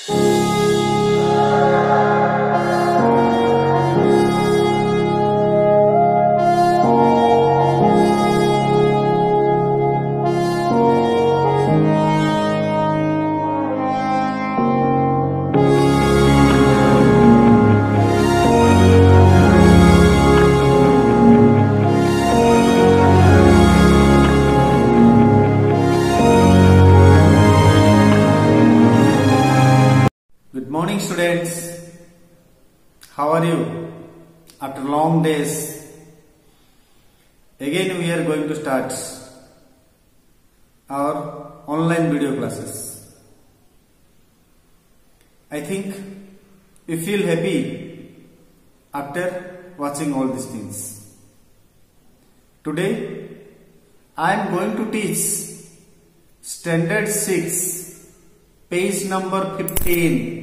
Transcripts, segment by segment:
Good morning, students. How are you? After long days, again we are going to start our online video classes. I think you feel happy after watching all these things. Today I am going to teach Standard 6, page number 15.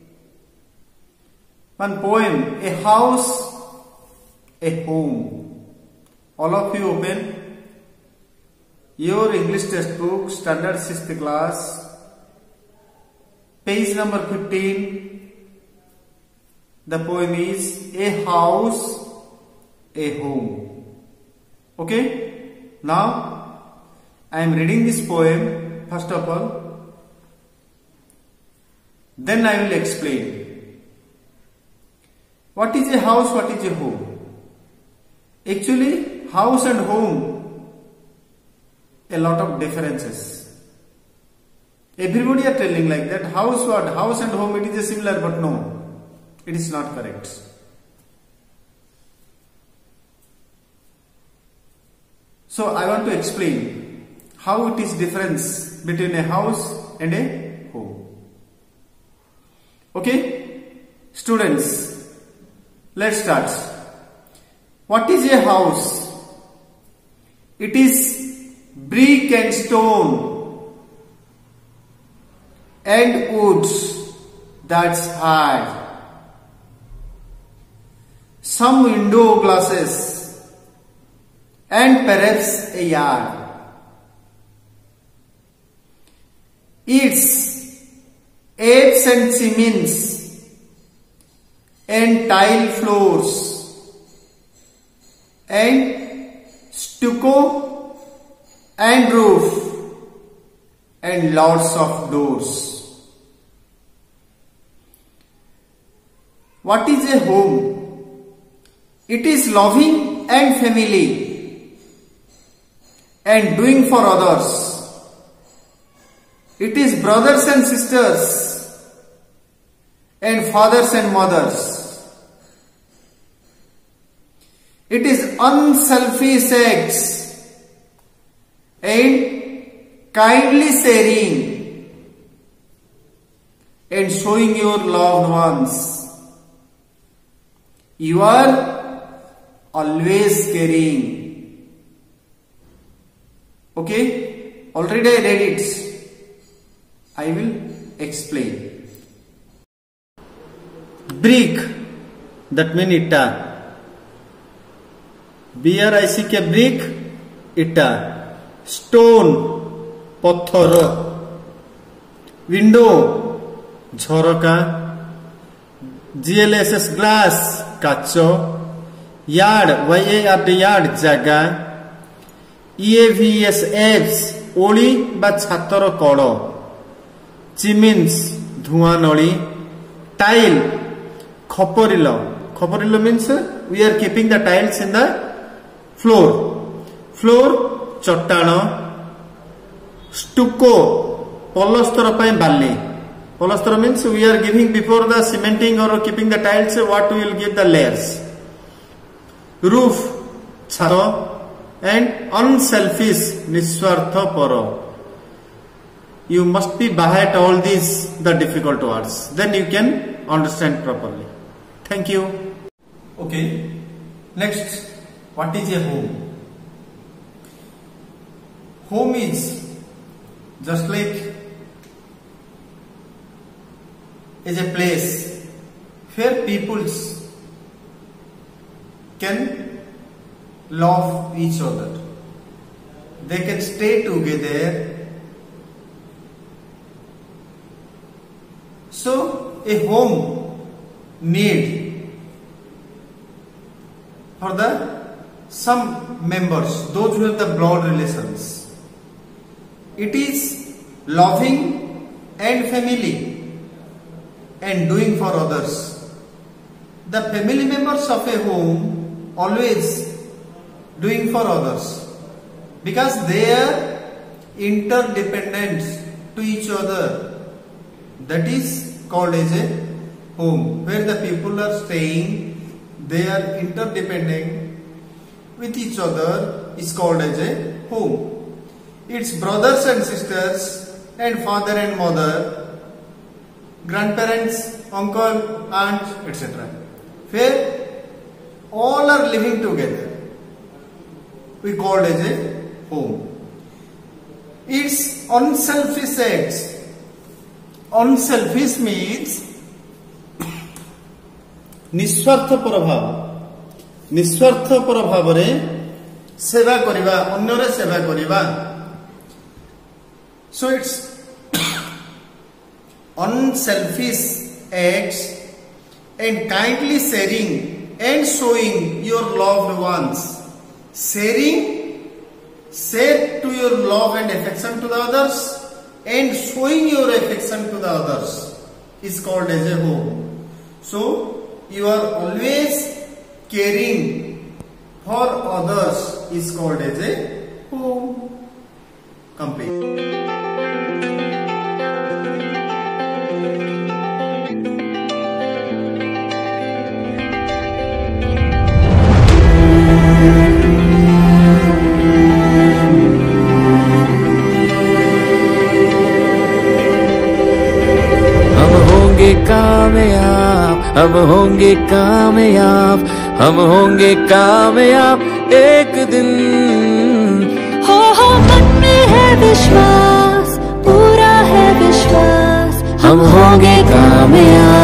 One poem, a house, a home. All of you open your English textbook, Standard 6th class, page number 15. The poem is a house, a home. Okay? Now, I am reading this poem first of all. Then I will explain. What is a house? What is a home? Actually, house and home, a lot of differences. Everybody are telling like that. House what? House and home, it is a similar, but no, it is not correct. So I want to explain how it is difference between a house and a home. Okay, students. Let's start. What is a house? It is brick and stone and wood that's hard. Some window glasses and perhaps a yard. It's apes and cements and tile floors and stucco and roof and lots of doors. What is a home? It is loving and family and doing for others. It is brothers and sisters and fathers and mothers. It is unselfish acts and kindly sharing and showing your loved ones. You are always caring. Okay? Already I read it. I will explain. Brick, that means itta. B-R-I-C-K, brick, itta. Stone, pathor. Window, jhoroka. GLSS, glass, kacho. Yard, Y-A-R-D, yard, jaga. E-A-V-E-S, apes, oli ba chhator kolo. Chimneys, dhua noli. Tile, khoporilo. Khoporilo means we are keeping the tiles in the floor. Floor, chottano. Stucco, polostora pai balli. Polostora means we are giving before the cementing or keeping the tiles, what we will give the layers. Roof, chhato, and unselfish, niswartha paro. You must be behind all these, the difficult words. Then you can understand properly. Thank you. Okay. Next, what is a home? Home is just like is a place where peoples can love each other. They can stay together So a home need for the some members, those who have the blood relations. It is loving and family and doing for others. The family members of a home always doing for others because they are interdependent to each other. That is called as a home, where the people are staying, they are interdependent with each other, is called as a home. Its brothers and sisters and father and mother, grandparents, uncle, aunt, etc. where all are living together, we call as a home. Its unselfish acts. Unselfish means निस्वार्थपर भाव, निस्वार्थपर भाव रे सेवा करिबा, अन्यर सेवा करिबा. So it's unselfish acts and kindly sharing and showing your loved ones. Share to your love and affection to the others, and showing your affection to the others is called as a home. So you are always caring for others is called as a home. Complete. कामयाब, हम होंगे कामयाब, हम होंगे कामयाब एक दिन. हो मन में है विश्वास, पूरा है विश्वास, हम होंगे कामयाब.